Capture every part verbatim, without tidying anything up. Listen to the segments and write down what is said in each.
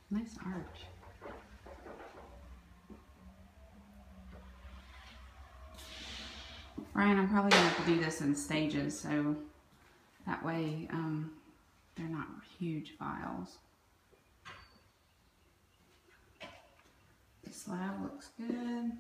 Nice arch. Ryan, I'm probably gonna have to do this in stages, so that way um, they're not huge files. The slab looks good.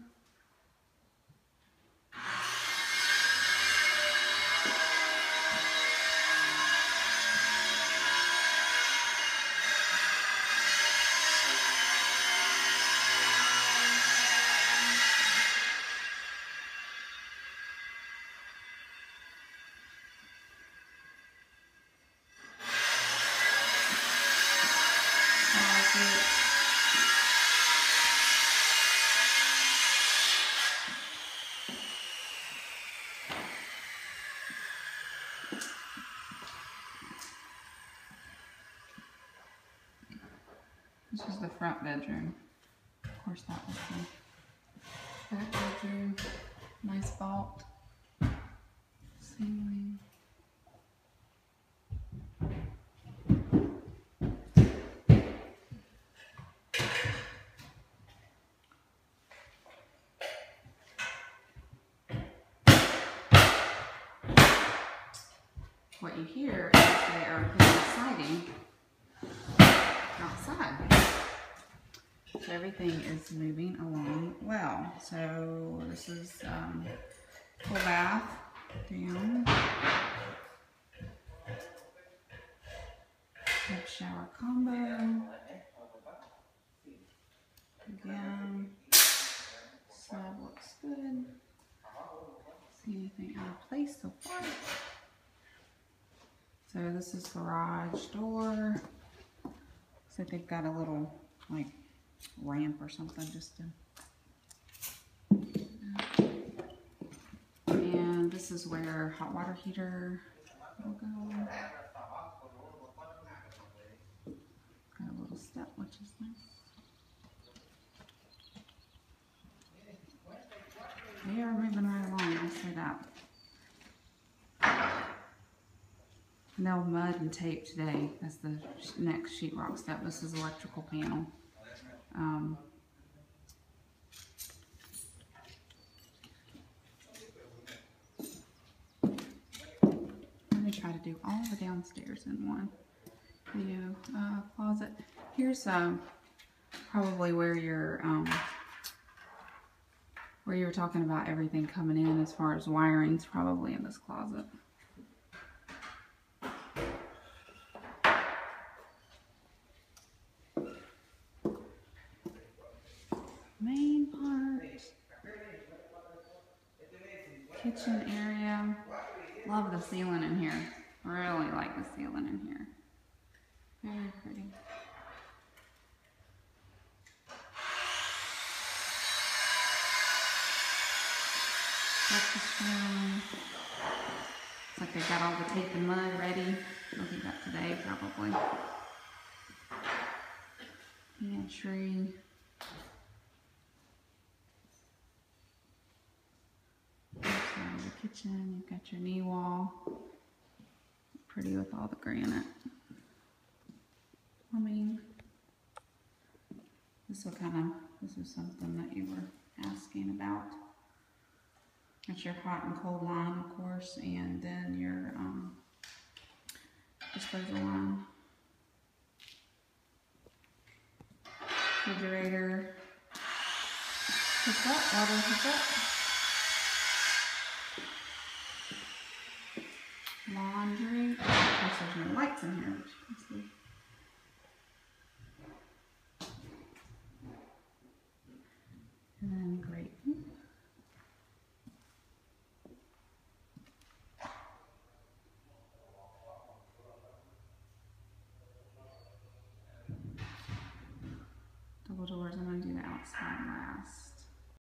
This is the front bedroom. Of course, that was the back bedroom. Nice vault. Ceiling. What you hear is they are putting siding outside. So everything is moving along well. So this is um, full bath down. Tub shower combo. Again, slab looks good. See anything out of place so far? So this is garage door. Looks like they've got a little like ramp or something just to. And this is where hot water heater will go. Got a little step, which is nice. They are moving right along, I'll say that. No mud and tape today. That's the next sheetrock step. This is electrical panel. Um, I'm gonna try to do all the downstairs in one video. Uh, closet. Here's um, probably where your um, where you were talking about everything coming in as far as wiring's probably in this closet. Main part. Kitchen area. Love the ceiling in here. Really like the ceiling in here. Very pretty. Breakfast room. Looks like they've got all the tape and mud ready. They'll do that today probably. Pantry. Outside the kitchen, you've got your knee wall. Pretty with all the granite. Plumbing. This will kind of, this is something that you were asking about. That's your hot and cold line, of course, and then your um, disposal line. Refrigerator. Hookup, water hookup. Laundry. Of course, there's no lights in here, which you can see. And then grating. Double doors. I'm going to do the outside last.